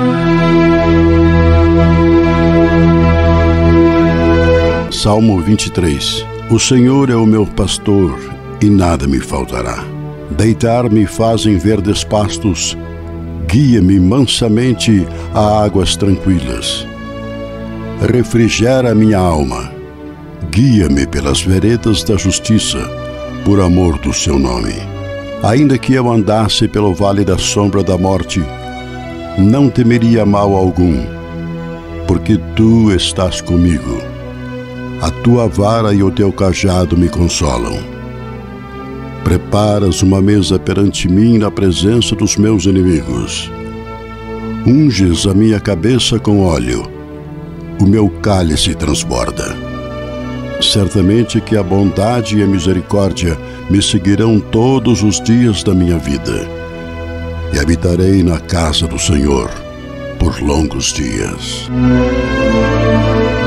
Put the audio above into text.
Salmo 23. O Senhor é o meu pastor, e nada me faltará. Deitar-me faz em verdes pastos, guia-me mansamente a águas tranquilas. Refrigera minha alma, guia-me pelas veredas da justiça, por amor do seu nome. Ainda que eu andasse pelo vale da sombra da morte, não temeria mal algum, porque tu estás comigo. A tua vara e o teu cajado me consolam. Preparas uma mesa perante mim na presença dos meus inimigos. Unges a minha cabeça com óleo. O meu cálice transborda. Certamente que a bondade e a misericórdia me seguirão todos os dias da minha vida, e habitarei na casa do Senhor por longos dias.